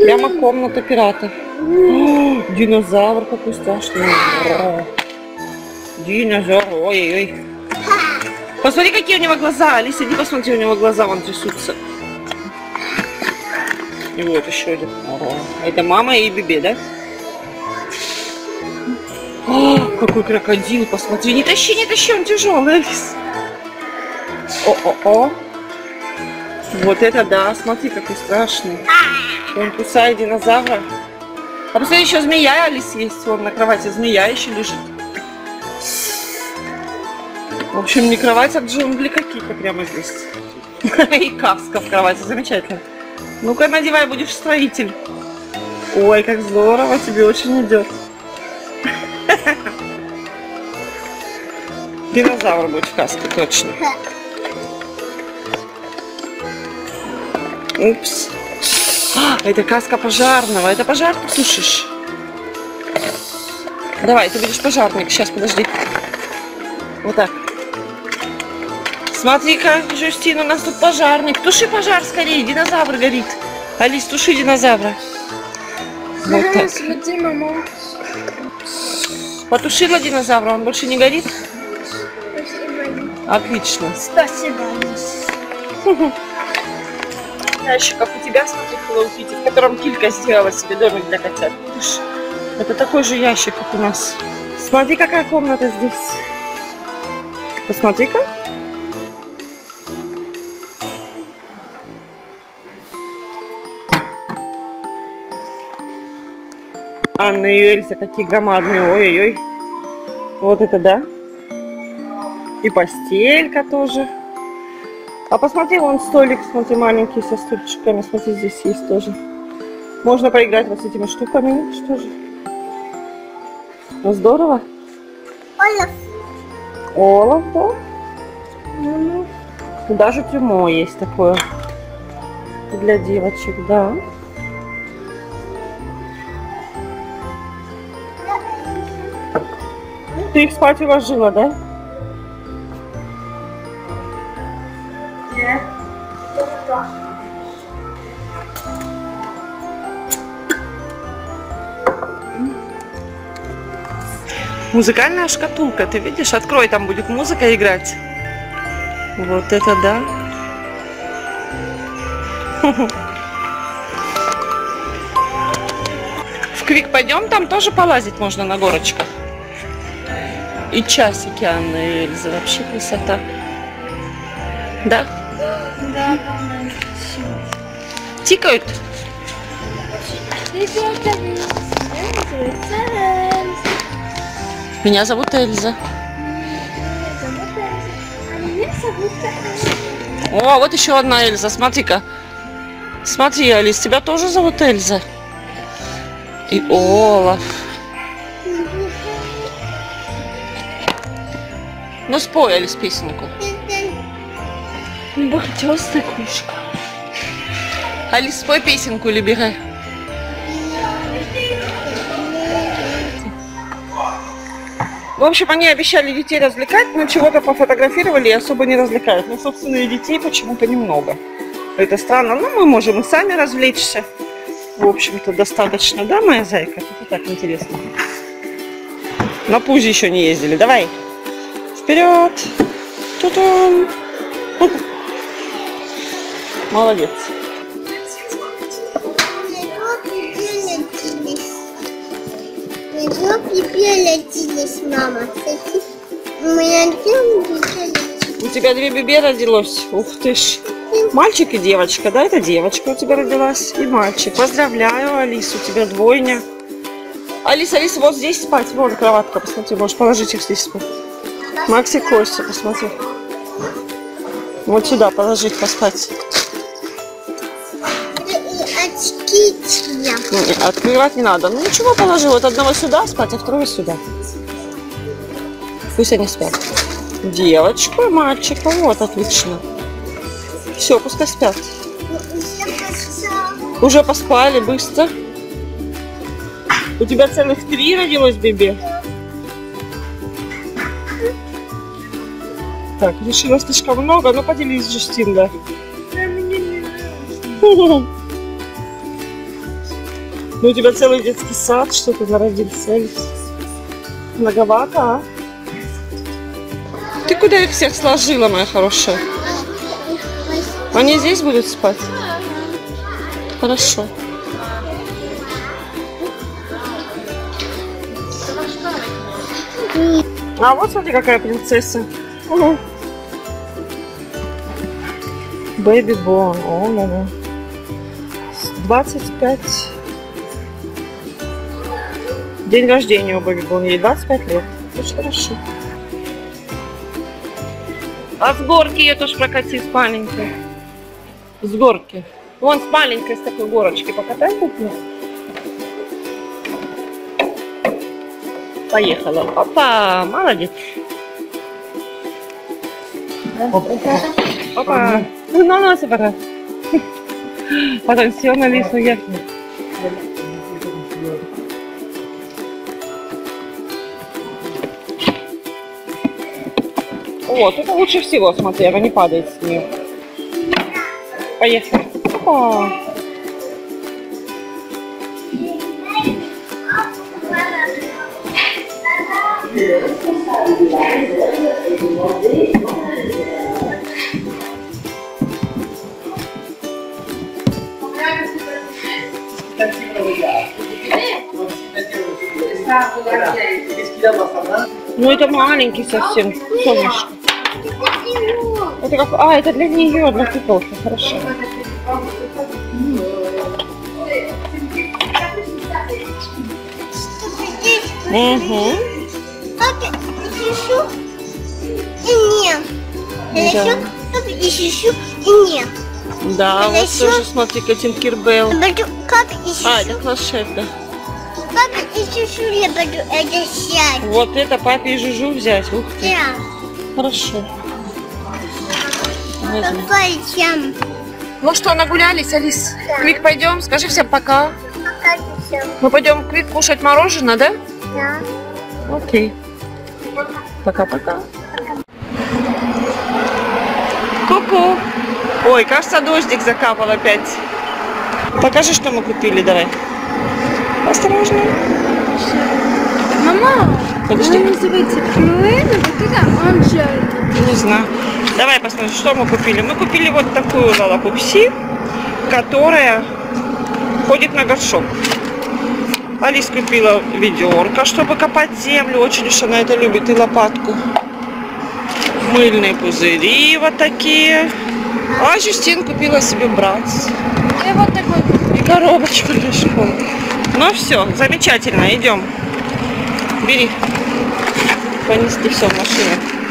Прямо комната пирата. О, динозавр какой страшный. Динозавр, ой-ой-ой. Посмотри, какие у него глаза. Алиса, иди посмотри, у него глаза вон трясутся. И вот еще один. Это мама и Бебе, да? О, какой крокодил, посмотри. Не тащи, он тяжелый, Алис. О-о-о. Вот это да, смотри, какой страшный. Он кусает динозавра. А посмотри, еще змея, Алис, есть. Вон на кровати змея еще лежит. В общем, не кровать, а джунгли какие-то прямо здесь. И каска в кровати, замечательно. Ну-ка, надевай, будешь строитель. Ой, как здорово, тебе очень идет. Динозавр будет в каске, точно. Упс. Это каска пожарного. Это пожар ты тушишь. Давай, ты будешь пожарник. Сейчас, подожди. Вот так. Смотри-ка, Жюстин, у нас тут пожарник. Туши пожар скорее, динозавр горит. Алис, туши динозавра. Вот так. Смотри, мама. Потушила динозавра, он больше не горит? Спасибо. Отлично. Спасибо, Алис. Ящик, как у тебя, смотри, Hello Kitty, в котором Килька сделала себе домик для котят. Видишь? Это такой же ящик, как у нас. Смотри, какая комната здесь. Посмотри-ка. Анна и Эльза какие громадные. Ой-ой-ой. Вот это да. И постелька тоже. А посмотри, вон столик, смотри, маленький, со стульчиками. Смотри, здесь есть тоже. Можно поиграть вот с этими штуками. Что же? Ну, здорово. Олаф. Олаф, да? Даже трюмо есть такое. Для девочек, да. Ты их спать уложила, да? Музыкальная шкатулка, ты видишь? Открой, там будет музыка играть. Вот это да. В Квик пойдем, там тоже полазить можно на горочках. И часики, Анна и Эльза, вообще красота. Да? Да. Тикают? Меня зовут Эльза. О, вот еще одна Эльза, смотри-ка. Смотри, Алис, тебя тоже зовут Эльза? И Олаф. Ну, спой, Алис, песенку. Бахтёстая кошка. Алис, спой песенку или бегай. В общем, они обещали детей развлекать, но чего-то пофотографировали и особо не развлекают. Ну, собственно, и детей почему-то немного. Это странно, но мы можем и сами развлечься. В общем-то, достаточно, да, моя зайка? Это так интересно. На пузе еще не ездили. Давай. Вперед! Ту-тум! Молодец. Мама. У меня У тебя две бебе родилось. Ух ты ж. Мальчик и девочка, да? Это девочка у тебя родилась и мальчик. Поздравляю, Алис, у тебя двойня. Алиса, вот здесь спать. Вон кроватка, посмотри, можешь положить их здесь спать. Макс и Костя, посмотри. Вот сюда положить, поспать. Открывать не надо. Ну ничего, положи. Вот одного сюда спать, а второго сюда. Пусть они спят. Девочку и мальчика. Вот, отлично. Все, пускай спят. Уже поспали быстро. У тебя целых 3 родилось бебе. Так, решила слишком много, но поделись, Жюстин, да. Ну, у тебя целый детский сад, что ты народился. Многовато, а? Ты куда их всех сложила, моя хорошая? Они здесь будут спать? Хорошо. А вот смотри, какая принцесса. Угу. Бэби Бон. О, да. 25. День рождения у Бэби Бон. Ей 25 лет. Очень хорошо. А с горки ее тоже прокати, с маленькой. С горки. Вон с маленькой, с такой горочки покатай куплю. Поехала. Опа, молодец. Опа. Ну, на носе пока. Потом все на лесу ехать. Вот, это лучше всего, смотри, она не падает с нее. Поехали. Опа. Ну это маленький совсем, солнышко. Это как... А, это для нее, для цветов. Хорошо. Угу. Папа, ищу и нет. Да. Папа, ищу и нет. Да, вот Еще? тоже, смотри, Tinkerbell. Как ищу? А, это класс-шеф, да. Папа, ищу, я буду это сядь. Вот это папе и Жужу взять. Ух ты. Да. Хорошо. Возьми. Пойдем. Ну что, нагулялись, Алис? Да. Квик, пойдем, скажи всем пока. Пока всем. Мы пойдем Квик кушать мороженое, да? Да. Окей. Пока-пока. Ку-ку. Ой, кажется, дождик закапал опять. Покажи, что мы купили, давай. Осторожно. Мама, Подожди. она называется Круэль, вот это Анжель. Не знаю. Давай посмотрим, что мы купили. Мы купили вот такую лалапупси, которая ходит на горшок. Алис купила ведерко, чтобы копать землю. Очень уж она это любит. И лопатку. Мыльные пузыри вот такие. А Жюстин купила себе братц. И вот такой. И коробочку для школы. Ну все, замечательно. Идем. Бери. Понести все в машину.